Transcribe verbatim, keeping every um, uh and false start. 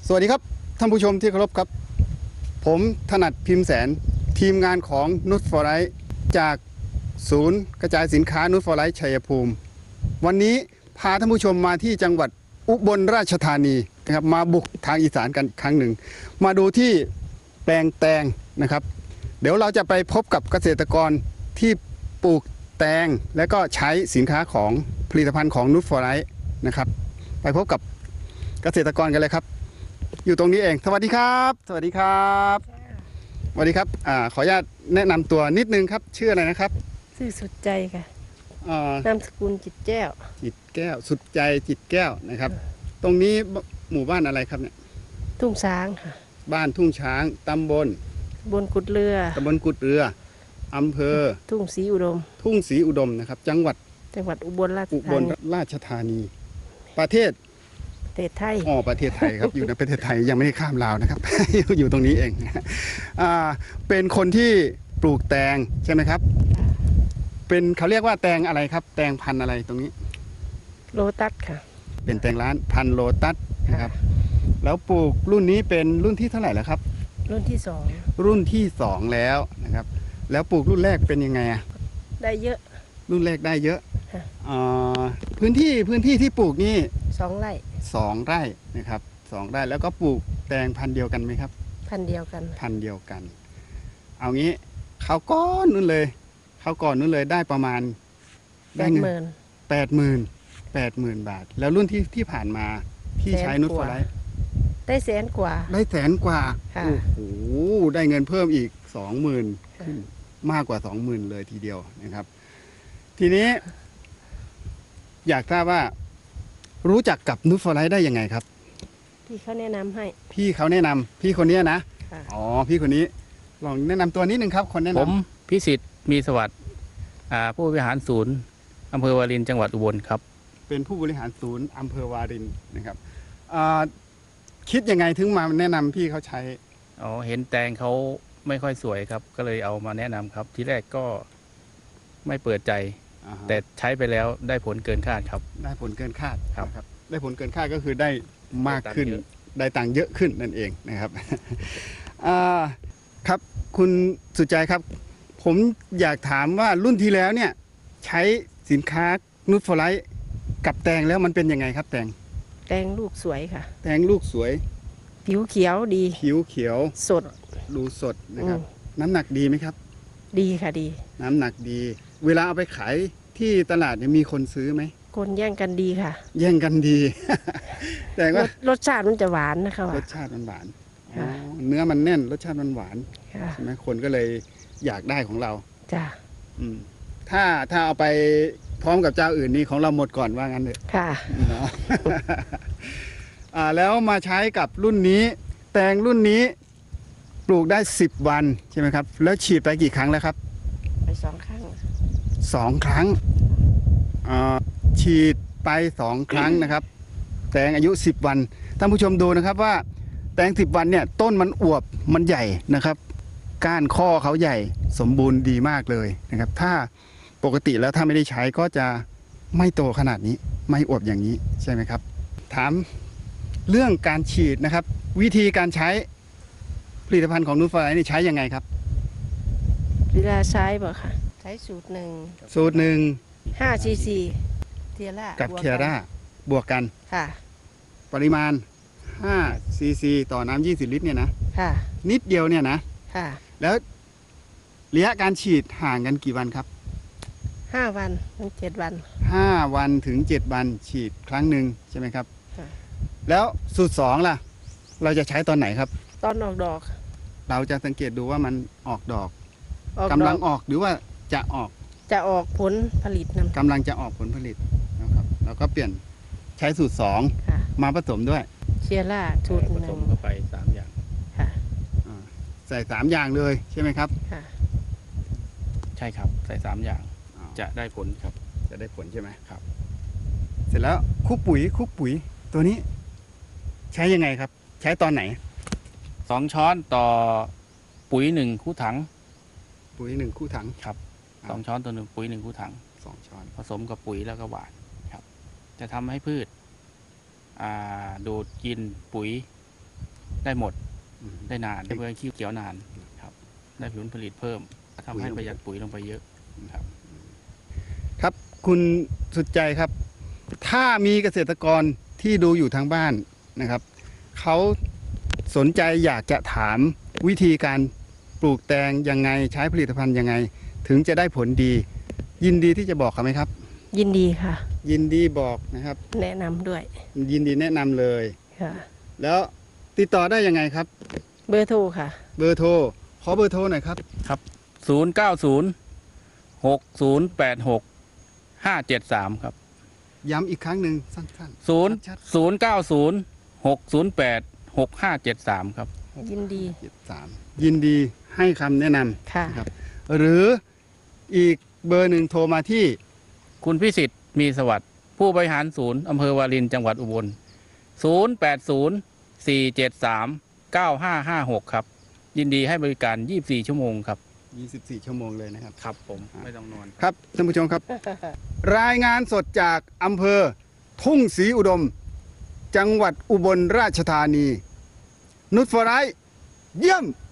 สวัสดีครับท่านผู้ชมที่เคารพครับผมถนัดพิมพ์แสนทีมงานของนุชฟอร์ไลท์จากศูนย์กระจายสินค้านุชฟอร์ไลท์ชัยภูมิวันนี้พาท่านผู้ชมมาที่จังหวัดอุบลราชธานีนะครับมาบุกทางอีสานกันอีกครั้งหนึ่งมาดูที่แปลงแตงนะครับเดี๋ยวเราจะไปพบกับเกษตรกรที่ปลูกแตงและก็ใช้สินค้าของผลิตภัณฑ์ของนุชฟอร์ไลท์นะครับไปพบกับเกษตรกรกันเลยครับอยู่ตรงนี้เองสวัสดีครับสวัสดีครับสวัสดีครับอ่าขออนุญาตแนะนำตัวนิดนึงครับชื่ออะไรนะครับชื่อสุดใจค่ะอ่านามสกุลจิตแก้วจิตแก้วสุดใจจิตแก้วนะครับตรงนี้หมู่บ้านอะไรครับเนี่ยทุ่งช้างค่ะบ้านทุ่งช้างตำบลบนกุดเรือตำบลกุดเรืออำเภอทุ่งศรีอุดมทุ่งศรีอุดมนะครับจังหวัดจังหวัดอุบลราชอุบธาลนีราชธานีประเทศประเทศไทยอ๋อประเทศไทยครับ อยู่ในประเทศไทยยังไม่ได้ข้ามลาวนะครับ อยู่ตรงนี้เองอ่าเป็นคนที่ปลูกแตงใช่ไหมครับเป็นเขาเรียกว่าแตงอะไรครับแตงพันธุ์อะไรตรงนี้โลตัสค่ะเป็นแตงร้านพันธุ์โลตัสนะครับแล้วปลูกรุ่นนี้เป็นรุ่นที่เท่าไหร่แล้วครับรุ่นที่สองรุ่นที่สองแล้วนะครับแล้วปลูกรุ่นแรกเป็นยังไงอะได้เยอะรุ่นแรกได้เยอะอ่าพื้นที่พื้นที่ที่ปลูกนี่สองไร่สองไร่นะครับสองไร่แล้วก็ปลูกแตงพันธุ์เดียวกันไหมครับพันเดียวกันพันธุ์เดียวกันเอางี้เขาก้อนนู้นเลยเขาก่อนนู้นเลยได้ประมาณแปดหมื่นแปดหมื่นแปดหมื่นบาทแล้วรุ่นที่ที่ผ่านมาที่ใช้นุชฟอร์ไลท์ได้แสนกว่าได้แสนกว่าโอ้โหได้เงินเพิ่มอีกสองหมื่นมากกว่าสองหมื่นเลยทีเดียวนะครับทีนี้อยากทราบว่ารู้จักกับนุชฟอร์ไลท์ได้ยังไงครับพี่เขาแนะนำให้พี่เขาแนะนำพี่คนนี้นะอ๋อพี่คนนี้ลองแนะนำตัวนิดนึงครับคนแนะนำผมพิสิทธิ์มีสวัสดิ์ผู้บริหารศูนย์อำเภอวารินจังหวัดอุบลครับเป็นผู้บริหารศูนย์อำเภอวารินนะครับคิดยังไงถึงมาแนะนำพี่เขาใช้อ๋อเห็นแตงเขาไม่ค่อยสวยครับก็เลยเอามาแนะนำครับที่แรกก็ไม่เปิดใจแต่ใช้ไปแล้วได้ผลเกินคาดครับได้ผลเกินคาดครับได้ผลเกินคาดก็คือได้มากขึ้นได้ตังค์เยอะขึ้นนั่นเองนะครับครับคุณสุใจครับผมอยากถามว่ารุ่นที่แล้วเนี่ยใช้สินค้านุชฟอร์ไลท์กับแตงแล้วมันเป็นยังไงครับแตงแตงลูกสวยค่ะแตงลูกสวยผิวเขียวดีผิวเขียวสดดูสดนะครับน้ำหนักดีไหมครับดีค่ะดีน้ำหนักดีเวลาเอาไปขายที่ตลาดเนี่ยมีคนซื้อไหมคนแย่งกันดีค่ะแย่งกันดีแต่ว่ารสชาติมันจะหวานนะคะรสชาติมันหวานเนื้อมันแน่นรสชาติมันหวานใช่ไหมคนก็เลยอยากได้ของเราจ้ะถ้าถ้าเอาไปพร้อมกับเจ้าอื่นนี่ของเราหมดก่อนว่างั้นเลยค่ะเนาะแล้วมาใช้กับรุ่นนี้แตงรุ่นนี้ปลูกได้สิบวันใช่ไหมครับแล้วฉีดไปกี่ครั้งแล้วครับไปสองครั้งสองครั้งฉีดไปสองครั้งนะครับแตงอายุสิบวันท่านผู้ชมดูนะครับว่าแตงสิบวันเนี่ยต้นมันอวบมันใหญ่นะครับก้านข้อเขาใหญ่สมบูรณ์ดีมากเลยนะครับถ้าปกติแล้วถ้าไม่ได้ใช้ก็จะไม่โตขนาดนี้ไม่อวบอย่างนี้ใช่ไหมครับถามเรื่องการฉีดนะครับวิธีการใช้ผลิตภัณฑ์ของนุชฟอร์ไลท์นี่ใช้ยังไงครับเวลาใช้บ่ค่ะใช้สูตรหนึ่งสูตรหนึ่งห้าซีซีเทียร่ากับเทียร่าบวกกันค่ะปริมาณห้าซีซีต่อน้ำยี่สิบลิตรเนี่ยนะค่ะนิดเดียวเนี่ยนะค่ะแล้วระยะการฉีดห่างกันกี่วันครับห้าวันถึงเจ็ดวันห้าวันถึงเจ็ดวันฉีดครั้งหนึ่งใช่ไหมครับแล้วสูตรสองล่ะเราจะใช้ตอนไหนครับตอนออกดอกเราจะสังเกตดูว่ามันออกดอกกำลังออกหรือว่าจะออกจะออกผลผลิตนะกำลังจะออกผลผลิตนะครับแล้วก็เปลี่ยนใช้สูตรสองมาผสมด้วยเชียร่าสูตรผสมเข้าไปสามอย่างใส่สามอย่างเลยใช่ไหมครับใช่ครับใส่สามอย่างจะได้ผลครับจะได้ผลใช่ไหมครับเสร็จแล้วคุกปุ๋ยคุกปุ๋ยตัวนี้ใช้ยังไงครับใช้ตอนไหนสองช้อนต่อปุ๋ยหนึ่งคู่ถังปุ๋ยหนึ่งคู่ถังครับสองช้อนต่อหนึ่งปุ๋ยหนึ่งคู่ถังสองช้อนผสมกับปุ๋ยแล้วก็หว่านครับจะทำให้พืชดูดกินปุ๋ยได้หมดอืมได้นานได้เพื่อขี้เขียวนานครับ ได้ผลผลิตเพิ่มทำให้ประหยัดปุ๋ยลงไปเยอะครับครับคุณสุดใจครับ ถ้ามีเกษตรกรที่ดูอยู่ทางบ้านนะครับเขาสนใจอยากจะถามวิธีการปลูกแตงยังไงใช้ผลิตภัณฑ์ยังไง ถึงจะได้ผลดี ยินดีที่จะบอกเขาไหมครับยินดีค่ะยินดีบอกนะครับแนะนำด้วยยินดีแนะนำเลยค่ะแล้วติดต่อได้ยังไงครับเบอร์โทรค่ะเบอร์โทรขอเบอร์โทรหน่อยครับครับ ศูนย์ เก้า ศูนย์ หก ศูนย์ แปด หก ห้า เจ็ด สาม ครับย้ำอีกครั้งหนึ่งสั้นศูนย์ชัดศูนย์ เก้า ศูนย์ หก ศูนย์ แปด หก ห้า เจ็ด สาม ครับยินดีๆเจ็ดสามยินดีให้คำแนะนค่ะำนะครับ หรืออีกเบอร์หนึ่งโทรมาที่คุณพิสิทธิ์มีสวัสดิ์ผู้บริหารศูนย์อำเภอวารินจังหวัดอุบล ศูนย์ แปด ศูนย์ สี่ เจ็ด สาม เก้า ห้า ห้า หก ครับ ยินดีให้บริการยี่สิบสี่ชั่วโมงครับยี่สิบสี่ ชั่วโมงเลยนะครับครับผมไม่ต้องนอนครับท่านผู้ชมครับ รายงานสดจากอำเภอทุ่งศรีอุดม จังหวัดอุบลราชธานี นุชฟอร์ไรท์เยี่ยม